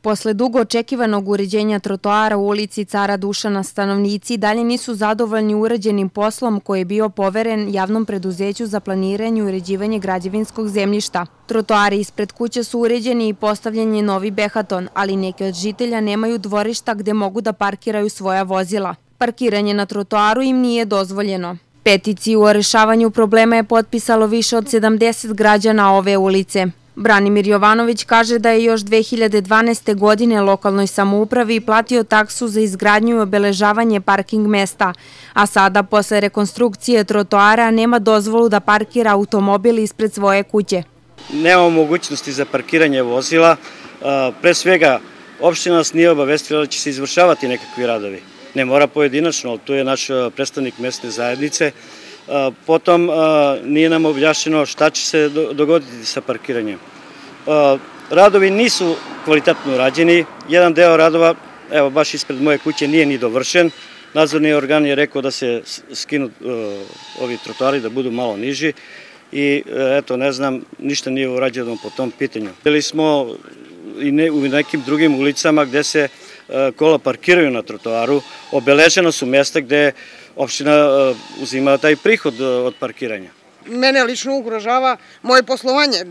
Posle dugo očekivanog uređenja trotoara u ulici Cara Dušana stanovnici dalje nisu zadovoljni urađenim poslom koji je bio poveren javnom preduzeću za planiranje i uređivanje građevinskog zemljišta. Trotoari ispred kuće su uređeni i postavljen je novi behaton, ali neki od žitelja nemaju dvorišta gde mogu da parkiraju svoja vozila. Parkiranje na trotoaru im nije dozvoljeno. Peticiju o rešavanju problema je potpisalo više od 70 građana ove ulice. Branimir Jovanović kaže da je još 2012. godine lokalnoj samoupravi platio taksu za izgradnju i obeležavanje parking mesta, a sada posle rekonstrukcije trotoara nema dozvolu da parkira automobil ispred svoje kuće. Nemamo mogućnosti za parkiranje vozila, pre svega opština nas nije obavestila da će se izvršavati nekakvi radovi. Ne mora pojedinačno, ali tu je naš predstavnik mesne zajednice. Potom nije nam objašnjeno šta će se dogoditi sa parkiranjem. Radovi nisu kvalitetno urađeni, jedan deo radova, evo baš ispred moje kuće, nije ni dovršen. Nadzorni organ je rekao da se skinu ovi trotoari, da budu malo niži i eto, ne znam, ništa nije urađeno po tom pitanju. Bili smo i u nekim drugim ulicama gde se kola parkiraju na trotoaru, obeležena su mesta gde opština uzima taj prihod od parkiranja. Mene lično ugrožava moje poslovanje.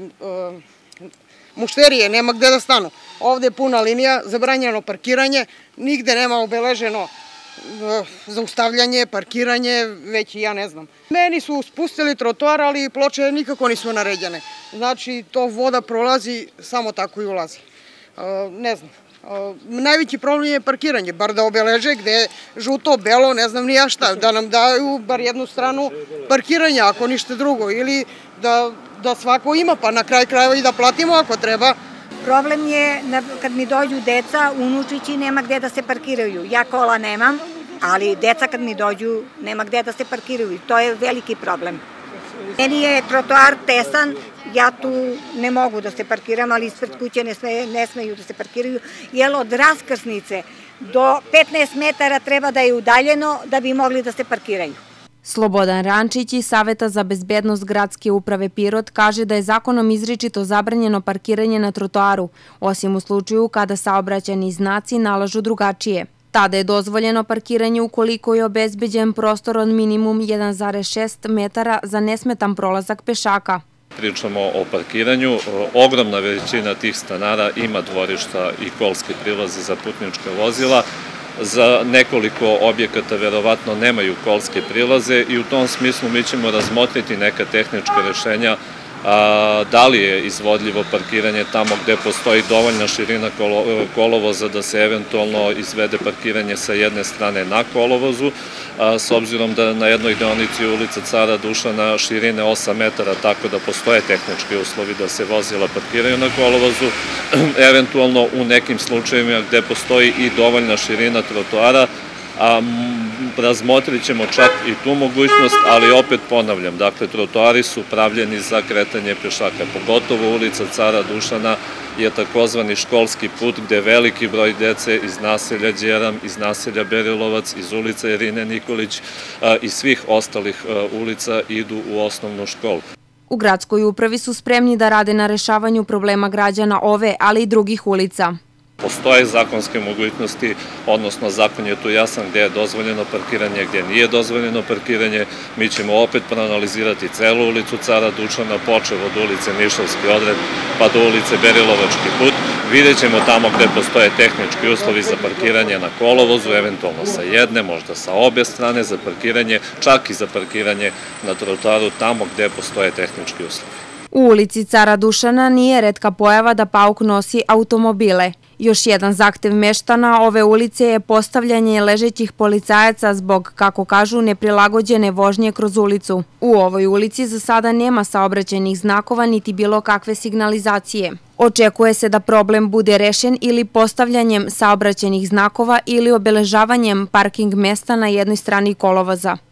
Mušterije, nema gde da stanu. Ovde je puna linija, zabranjeno parkiranje, nigde nema obeleženo zaustavljanje, parkiranje, već i ja ne znam. Meni su spustili trotoar, ali ploče nikako nisu naređene. Znači, to voda prolazi, samo tako i ulazi. Ne znam. Najveći problem je parkiranje, bar da obeleže gde je žuto, belo, ne znam ni ja šta, da nam daju bar jednu stranu parkiranja, ako ništa drugo, ili da svako ima, pa na kraj krajeva i da platimo ako treba. Problem je kad mi dođu deca, unučići, nema gde da se parkiraju. Ja kola nemam, ali deca kad mi dođu nema gde da se parkiraju. To je veliki problem. Meni je trotoar tesan, ja tu ne mogu da se parkiram, ali ispred kuće ne smeju da se parkiraju, jer od raskrsnice do 15 metara treba da je udaljeno da bi mogli da se parkiraju. Slobodan Rančić iz Saveta za bezbednost Gradske uprave Pirot kaže da je zakonom izričito zabranjeno parkiranje na trotoaru, osim u slučaju kada saobraćajni znaci nalažu drugačije. Tada je dozvoljeno parkiranje ukoliko je obezbeđen prostor od minimum 1,6 metara za nesmetan prolazak pešaka. Pričamo o parkiranju, ogromna veličina tih stanara ima dvorišta i kolske prilaze za putnička vozila. Za nekoliko objekata verovatno nemaju kolske prilaze i u tom smislu mi ćemo razmotriti neka tehnička rešenja da li je izvodljivo parkiranje tamo gde postoji dovoljna širina kolovoza da se eventualno izvede parkiranje sa jedne strane na kolovozu, s obzirom da na jednoj deonici ulica Cara Dušana širine 8 metara, tako da postoje tehnički uslovi da se vozila parkiraju na kolovozu, eventualno u nekim slučajevima gde postoji i dovoljna širina trotoara, razmotrit ćemo čak i tu mogućnost, ali opet ponavljam, dakle, trotoari su pravljeni za kretanje pešaka, pogotovo ulica Cara Dušana je takozvani školski put gde veliki broj dece iz naselja Đeram, iz naselja Berilovac, iz ulice Irine Nikolić i svih ostalih ulica idu u osnovnu školu. U gradskoj upravi su spremni da rade na rešavanju problema građana ove, ali i drugih ulica. Postoje zakonske mogućnosti, odnosno zakon je tu jasan gde je dozvoljeno parkiranje, gde nije dozvoljeno parkiranje. Mi ćemo opet proanalizirati celu ulicu Cara Dušana, počev od ulice Nišavski odred pa do ulice Berilovački put. Vidjet ćemo tamo gde postoje tehnički uslovi za parkiranje na kolovozu, eventualno sa jedne, možda sa obe strane za parkiranje, čak i za parkiranje na trotoaru tamo gde postoje tehnički uslovi. U ulici Cara Dušana nije retka pojava da pauk nosi automobile. Još jedan zahtev meštana ove ulice je postavljanje ležećih policajaca zbog, kako kažu, neprilagođene vožnje kroz ulicu. U ovoj ulici za sada nema saobraćajnih znakova niti bilo kakve signalizacije. Očekuje se da problem bude rešen ili postavljanjem saobraćajnih znakova ili obeležavanjem parking mesta na jednoj strani kolovoza.